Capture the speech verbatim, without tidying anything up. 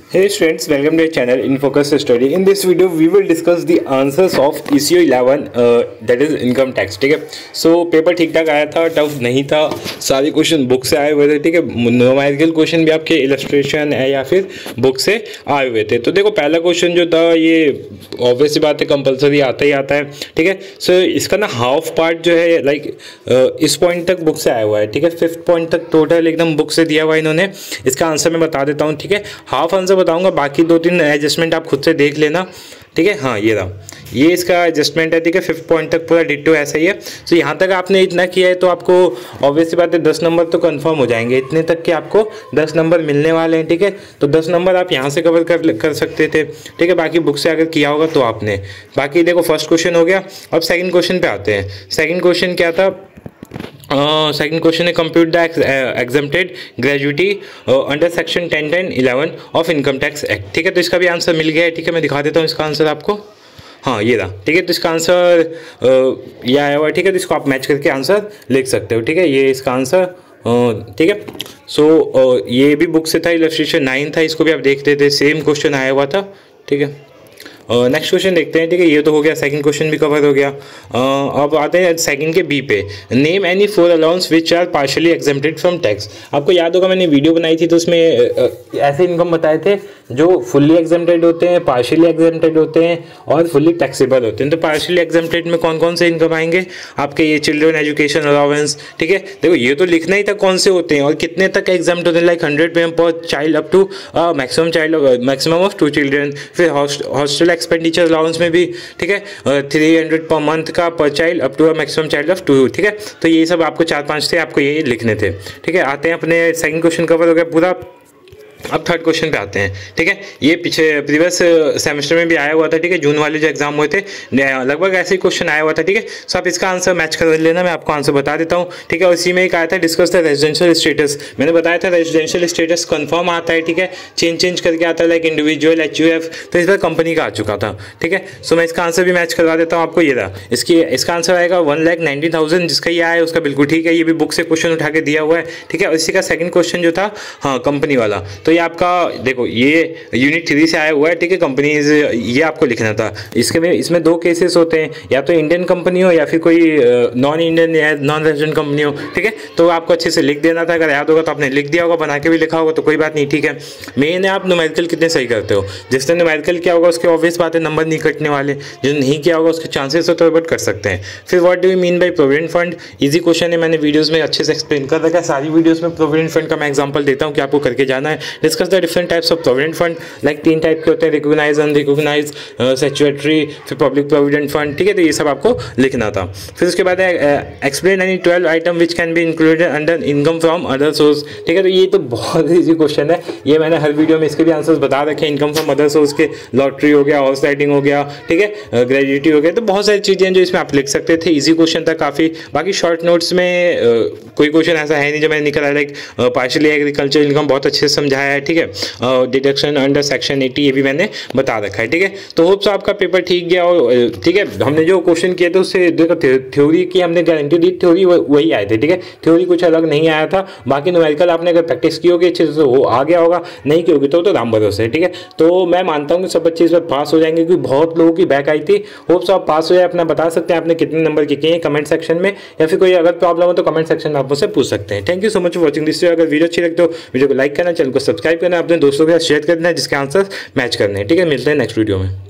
Hey students, welcome to our channel in Focus Study. In this video, we will discuss the answers of E C O eleven, uh, that is income tax. ठीक है, so paper ठीक ठाक आया था, tough नहीं था, सारे question book से आए हुए थे. ठीक है, न्यूमेरिकल क्वेश्चन भी आपके इलस्ट्रेशन है या फिर बुक से आए हुए थे. तो देखो पहला क्वेश्चन जो था ये ऑब्वियस सी बात है, कंपलसरी आता ही आता है. ठीक है, सो so, इसका ना हाफ पार्ट जो है लाइक इस पॉइंट तक बुक से आया हुआ है. ठीक है, फिफ्थ पॉइंट तक टोटल एकदम बुक से दिया हुआ है इन्होंने. इसका आंसर मैं बता देता हूँ. ठीक है, हाफ आंसर बताऊंगा, बाकी दो तीन एडजस्टमेंट आप खुद से देख लेना. ठीक है, हाँ ये रहा, ये इसका एडजस्टमेंट है. ठीक है, फिफ्थ पॉइंट तक पूरा डिट्टो ऐसा ही है. सो so, यहाँ तक आपने इतना किया है तो आपको ऑब्वियस सी बात है दस नंबर तो कंफर्म हो जाएंगे. इतने तक के आपको दस नंबर मिलने वाले हैं. ठीक है, तो दस नंबर आप यहाँ से कवर कर कर सकते थे. ठीक है, बाकी बुक से अगर किया होगा तो आपने. बाकी देखो फर्स्ट क्वेश्चन हो गया. अब सेकंड क्वेश्चन पे आते हैं. सेकंड क्वेश्चन क्या था? सेकंड क्वेश्चन है compute the exempted gratuity under section ten ten eleven of income tax act. ठीक है, तो इसका भी आंसर मिल गया है. ठीक है, मैं दिखा देता हूँ इसका आंसर आपको. हाँ ये रहा. ठीक है, तो इसका आंसर ये आया हुआ है. ठीक है, तो इसको आप मैच करके आंसर लिख सकते हो. ठीक है, ये इसका आंसर. ठीक है, सो ये भी बुक से था, इलस्ट्रेशन नाइन था, इसको भी आप देखते थे, सेम क्वेश्चन आया हुआ था. ठीक है, नेक्स्ट क्वेश्चन देखते हैं. ठीक है, ये तो हो गया, सेकंड क्वेश्चन भी कवर हो गया. uh, अब आते हैं सेकंड के बी पे. Name any four allowance which are partially exempted from tax. आपको याद होगा मैंने वीडियो बनाई थी तो उसमें uh, ऐसे इनकम बताए थे जो फुल्ली एग्जेम्प्टेड होते हैं, पार्शियली एग्जेम्प्टेड होते हैं और फुल्ली टैक्सेबल होते हैं. तो पार्शियली एग्जेम्प्टेड में कौन कौन से इनकम आएंगे आपके? ये चिल्ड्रन एजुकेशन अलाउंस. ठीक है, देखो ये तो लिखना ही था कौन से होते हैं और कितने तक एग्जाम्प्ट होते हैं. लाइक हंड्रेड पे per child up to maximum child maximum of two children. फिर हॉस्टल एक्सपेंडिचर अलाउंस में भी. ठीक है, थ्री हंड्रेड पर मंथ का per child up to maximum child of two. ठीक है, तो ये सब आपको चार पांच थे, आपको ये लिखने थे. ठीक है, आते हैं अपने सेकंड क्वेश्चन कवर हो गया पूरा. अब थर्ड क्वेश्चन पे आते हैं. ठीक है, ये पीछे प्रीवियस सेमेस्टर में भी आया हुआ था. ठीक है, जून वाले जो एग्जाम हुए थे लगभग ऐसे ही क्वेश्चन आया हुआ था. ठीक है, सो आप इसका आंसर मैच कर लेना, मैं आपको आंसर बता देता हूँ. ठीक है, उसी में एक आया था डिस्कस द रेजिडेंशियल स्टेटस. मैंने बताया था रेजिडेंशियल स्टेटस कंफर्म आता है. ठीक है, चेंज चेंज करके आता है like individual, H U F, तो इस बार कंपनी का आ चुका था. ठीक है, सो मैं इसका आंसर भी मैच करवा देता हूँ आपको. ये रहा, इसकी इसका आंसर आएगा वन लैख नाइनटी थाउजेंड. जिसका ये आया उसका बिल्कुल ठीक है, ये भी बुक से क्वेश्चन उठा के दिया हुआ है. ठीक है, और इसी का सेकंड क्वेश्चन जो था हाँ कंपनी वाला, तो ये आपका देखो ये यूनिट थ्री से आया हुआ है. ठीक है, कंपनीज ये आपको लिखना था. इसके में इसमें दो केसेस होते हैं, या तो इंडियन कंपनी हो या फिर कोई नॉन इंडियन या नॉन रेजिडेंट कंपनी हो. ठीक है, तो आपको अच्छे से लिख देना था. अगर याद होगा तो आपने लिख दिया होगा, बना के भी लिखा होगा तो कोई बात नहीं. ठीक है, मेन है आप न्यूमेरिकल कितने सही करते हो. जिसने न्यूमेरिकल किया होगा उसके ऑब्वियस बात है नंबर नहीं कटने वाले, जो नहीं किया होगा उसके चांसेस तो बट कर सकते हैं. फिर what do you mean by provident fund? Easy question है, मैंने वीडियोस में अच्छे से एक्सप्लेन कर रखा है. सारी वीडियोस में प्रोविडेंट फंड का मैं एग्जांपल देता हूँ कि आपको करके जाना है. Discuss the different types of provident fund. Like तीन टाइप के होते हैं, रिकॉग्नाइज, अनरिकॉग्नाइज, स्टैट्यूटरी, फिर पब्लिक प्रोविडेंट फंड. ठीक है, तो ये सब आपको लिखना था. फिर उसके बाद explain any twelve item which can be included under income from other source. ठीक है, तो ये तो बहुत ईजी क्वेश्चन है, ये मैंने हर वीडियो में इसके भी आंसर्स बता रखे हैं. इनकम फ्रॉम अदर सोर्स के लॉटरी हो गया, हॉर्स राइडिंग हो गया, ठीक है, ग्रेजुएटी हो गया, तो बहुत सारी चीज़ें जो इसमें आप लिख सकते थे. ईजी क्वेश्चन था काफ़ी. बाकी शॉर्ट नोट्स में uh, कोई क्वेश्चन ऐसा है नहीं जो मैंने निकाला. लाइक पार्शियली एग्रीकल्चर इनकम बहुत अच्छे से समझाया है. ठीक है, डिडक्शन अंडर सेक्शन एटी ये भी मैंने बता रखा है. ठीक है, तो होप्स आपका पेपर ठीक गया. और ठीक है, हमने जो क्वेश्चन किए थे उससे देखो थ्योरी की हमने गारंटी दी, थ्योरी वही आए थे. ठीक है, थ्योरी कुछ अलग नहीं आया था. बाकी न्यूमेरिकल आपने अगर प्रैक्टिस की होगी अच्छे से वो आ गया होगा, नहीं की होगी तो तो राम भरोसे है. ठीक है, तो मैं मानता हूँ कि सब बच्चे इस बार पास हो जाएंगे क्योंकि बहुत लोगों की बैक आई थी. होप्स आप पास हो जाए. अपना बता सकते हैं आपने कितने नंबर के किए कमेंट सेक्शन में, या फिर कोई अगर प्रॉब्लम हो तो कमेंट सेक्शन में आप मुझसे पूछ सकते हैं. Thank you so much for watching this. अगर वीडियो अच्छी लगती हो वीडियो को लाइक करना, चैनल को सब्सक्राइब करना, अपने दोस्तों के साथ शेयर करना है जिसके आंसर मैच करने हैं. ठीक है, मिलते हैं नेक्स्ट वीडियो में.